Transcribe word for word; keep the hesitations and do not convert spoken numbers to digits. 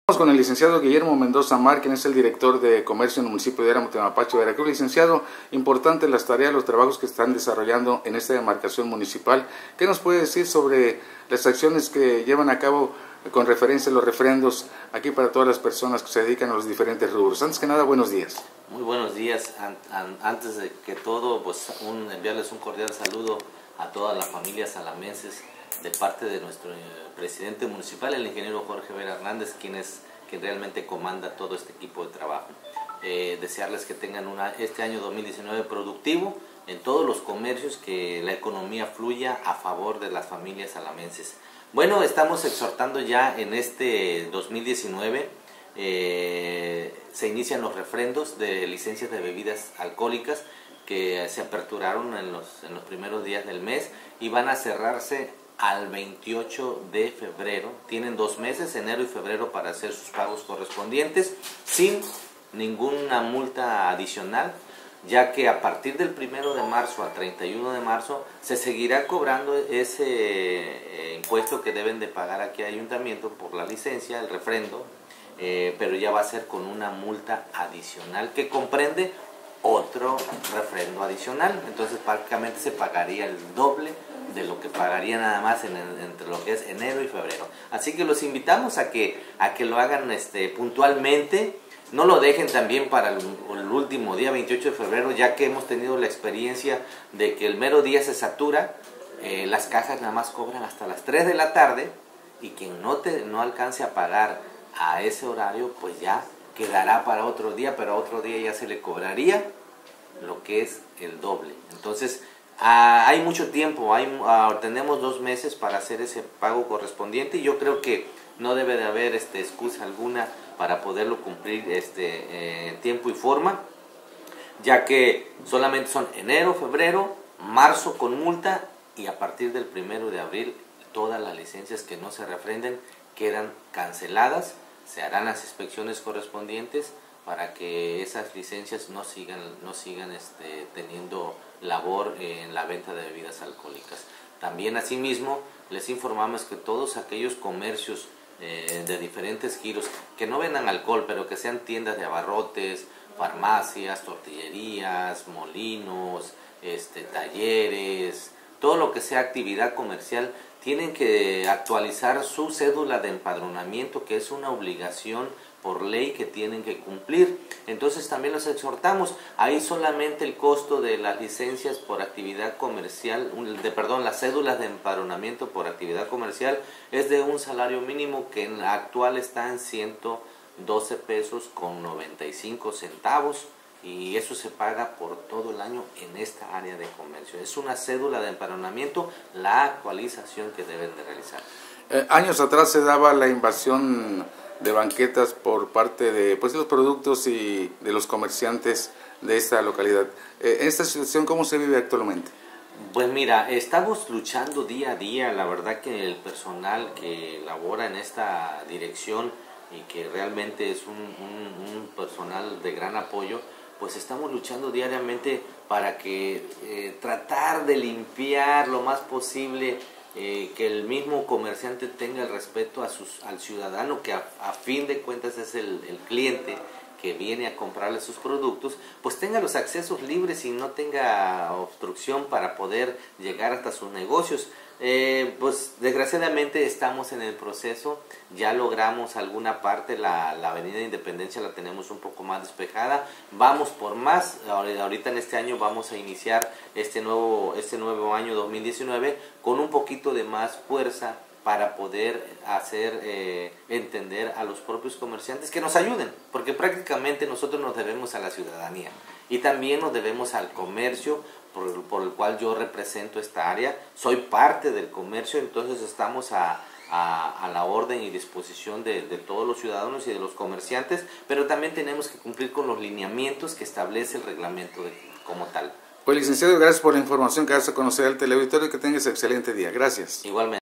Estamos con el licenciado Guillermo Mendoza Mar, quien es el director de comercio en el municipio de Éramo, Temapache, Veracruz. Licenciado, importante las tareas, los trabajos que están desarrollando en esta demarcación municipal. ¿Qué nos puede decir sobre las acciones que llevan a cabo con referencia a los refrendos aquí para todas las personas que se dedican a los diferentes rubros? Antes que nada, buenos días. Muy buenos días. Antes de que todo, pues un, enviarles un cordial saludo a todas las familias salamenses de parte de nuestro presidente municipal, el ingeniero Jorge Vera Hernández, quien es quien realmente comanda todo este equipo de trabajo. Eh, desearles que tengan una, este año dos mil diecinueve productivo en todos los comercios, que la economía fluya a favor de las familias salamenses. Bueno, estamos exhortando ya en este dos mil diecinueve, eh, se inician los refrendos de licencias de bebidas alcohólicas que se aperturaron en los, en los primeros días del mes y van a cerrarse al veintiocho de febrero. Tienen dos meses, enero y febrero, para hacer sus pagos correspondientes sin ninguna multa adicional, ya que a partir del primero de marzo al treinta y uno de marzo se seguirá cobrando ese eh, impuesto que deben de pagar aquí al ayuntamiento por la licencia, el refrendo, eh, pero ya va a ser con una multa adicional que comprende otro refrendo adicional. Entonces prácticamente se pagaría el doble de lo que pagaría nada más en, en, entre lo que es enero y febrero. Así que los invitamos a que, a que lo hagan este, puntualmente. No lo dejen también para el, el último día, veintiocho de febrero, ya que hemos tenido la experiencia de que el mero día se satura, eh, las cajas nada más cobran hasta las tres de la tarde, y quien no, te, no alcance a pagar a ese horario, pues ya quedará para otro día, pero a otro día ya se le cobraría lo que es el doble. Entonces, ah, hay mucho tiempo, hay, ah, tenemos dos meses para hacer ese pago correspondiente, y yo creo que no debe de haber este, excusa alguna para poderlo cumplir este, eh, tiempo y forma, ya que solamente son enero, febrero, marzo con multa, y a partir del primero de abril todas las licencias que no se refrenden quedan canceladas. Se harán las inspecciones correspondientes para que esas licencias no sigan, no sigan este, teniendo labor en la venta de bebidas alcohólicas. También asimismo les informamos que todos aquellos comercios eh, de diferentes giros que no vendan alcohol, pero que sean tiendas de abarrotes, farmacias, tortillerías, molinos, este, talleres, todo lo que sea actividad comercial, tienen que actualizar su cédula de empadronamiento, que es una obligación por ley que tienen que cumplir. Entonces también los exhortamos. Ahí solamente el costo de las licencias por actividad comercial, de perdón, las cédulas de empadronamiento por actividad comercial es de un salario mínimo que en la actual está en ciento doce pesos con noventa y cinco centavos. Y eso se paga por todo el año en esta área de comercio. Es una cédula de empadronamiento, la actualización que deben de realizar. Eh, años atrás se daba la invasión de banquetas por parte de pues, los productos y de los comerciantes de esta localidad. Eh, ¿Esta situación cómo se vive actualmente? Pues mira, estamos luchando día a día. La verdad que el personal que labora en esta dirección y que realmente es un, un, un personal de gran apoyo, pues estamos luchando diariamente para que eh, tratar de limpiar lo más posible, eh, que el mismo comerciante tenga el respeto a sus, al ciudadano, que a, a fin de cuentas es el, el cliente que viene a comprarle sus productos, pues tenga los accesos libres y no tenga obstrucción para poder llegar hasta sus negocios. Eh, pues desgraciadamente estamos en el proceso, ya logramos alguna parte, la, la avenida Independencia la tenemos un poco más despejada, vamos por más. Ahorita en este año vamos a iniciar este nuevo, este nuevo año dos mil diecinueve con un poquito de más fuerza para poder hacer eh, entender a los propios comerciantes que nos ayuden, porque prácticamente nosotros nos debemos a la ciudadanía y también nos debemos al comercio por, por el cual yo represento esta área. Soy parte del comercio, entonces estamos a, a, a la orden y disposición de, de todos los ciudadanos y de los comerciantes, pero también tenemos que cumplir con los lineamientos que establece el reglamento de, como tal. Pues licenciado, gracias por la información que hace conocer al teleauditorio y que tengas excelente día. Gracias. Igualmente.